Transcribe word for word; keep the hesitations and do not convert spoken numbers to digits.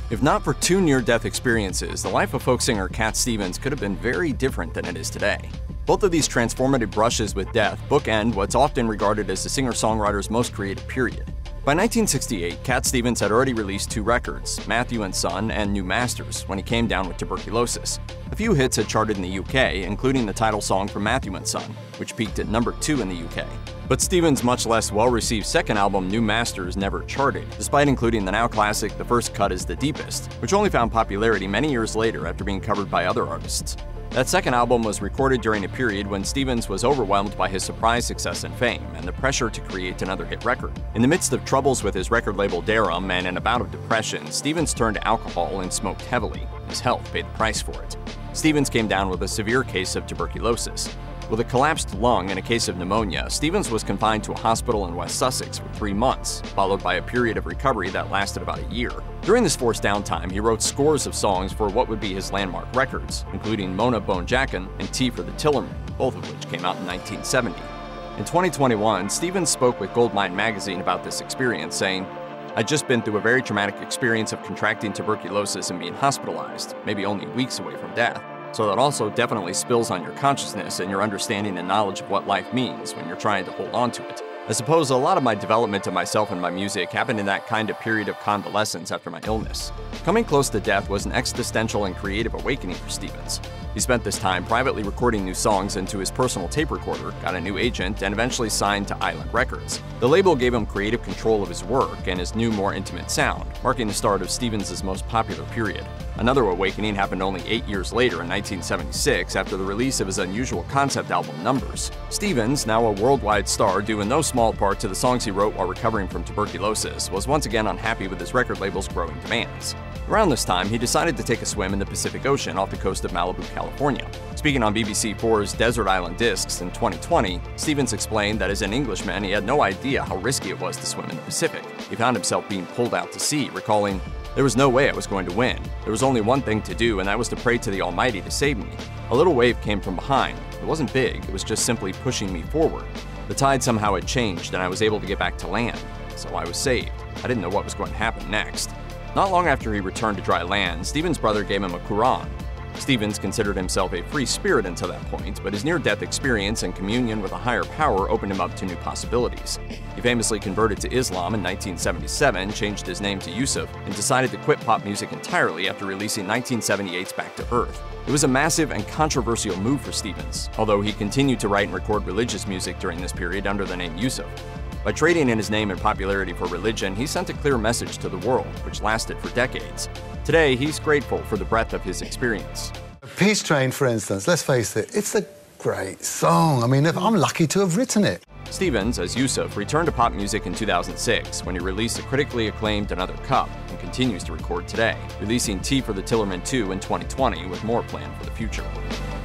If not for two near-death experiences, the life of folk singer Cat Stevens could have been very different than it is today. Both of these transformative brushes with death bookend what's often regarded as the singer-songwriter's most creative period. By nineteen sixty-eight, Cat Stevens had already released two records, Matthew and Son and New Masters, when he came down with tuberculosis. A few hits had charted in the U K, including the title song from Matthew and Son, which peaked at number two in the U K. But Stevens' much less well-received second album, New Masters, never charted, despite including the now classic The First Cut Is the Deepest, which only found popularity many years later after being covered by other artists. That second album was recorded during a period when Stevens was overwhelmed by his surprise success and fame, and the pressure to create another hit record. In the midst of troubles with his record label Darum and in a bout of depression, Stevens turned to alcohol and smoked heavily. His health paid the price for it. Stevens came down with a severe case of tuberculosis. With a collapsed lung and a case of pneumonia, Stevens was confined to a hospital in West Sussex for three months, followed by a period of recovery that lasted about a year. During this forced downtime, he wrote scores of songs for what would be his landmark records, including Mona Bone Jackin' and Tea for the Tillerman, both of which came out in nineteen seventy. In twenty twenty-one, Stevens spoke with Goldmine magazine about this experience, saying, "I'd just been through a very traumatic experience of contracting tuberculosis and being hospitalized, maybe only weeks away from death. So that also definitely spills on your consciousness and your understanding and knowledge of what life means when you're trying to hold on to it. I suppose a lot of my development of myself and my music happened in that kind of period of convalescence after my illness." Coming close to death was an existential and creative awakening for Stevens. He spent this time privately recording new songs into his personal tape recorder, got a new agent, and eventually signed to Island Records. The label gave him creative control of his work and his new, more intimate sound, marking the start of Stevens' most popular period. Another awakening happened only eight years later in nineteen seventy-six after the release of his unusual concept album Numbers. Stevens, now a worldwide star due in no small part to the songs he wrote while recovering from tuberculosis, was once again unhappy with his record label's growing demands. Around this time, he decided to take a swim in the Pacific Ocean off the coast of Malibu, California. Speaking on B B C four's Desert Island Discs in twenty twenty, Stevens explained that as an Englishman, he had no idea how risky it was to swim in the Pacific. He found himself being pulled out to sea, recalling, "There was no way I was going to win. There was only one thing to do, and that was to pray to the Almighty to save me. A little wave came from behind. It wasn't big, it was just simply pushing me forward. The tide somehow had changed, and I was able to get back to land. So I was saved. I didn't know what was going to happen next." Not long after he returned to dry land, Stevens' brother gave him a Quran. Stevens considered himself a free spirit until that point, but his near-death experience and communion with a higher power opened him up to new possibilities. He famously converted to Islam in nineteen seventy-seven, changed his name to Yusuf, and decided to quit pop music entirely after releasing nineteen seventy-eight's Back to Earth. It was a massive and controversial move for Stevens, although he continued to write and record religious music during this period under the name Yusuf. By trading in his name and popularity for religion, he sent a clear message to the world, which lasted for decades. Today, he's grateful for the breadth of his experience. Peace Train, for instance, let's face it, it's a great song. I mean, I'm lucky to have written it. Stevens, as Yusuf, returned to pop music in two thousand six when he released the critically acclaimed Another Cup and continues to record today, releasing Tea for the Tillerman two in twenty twenty with more planned for the future.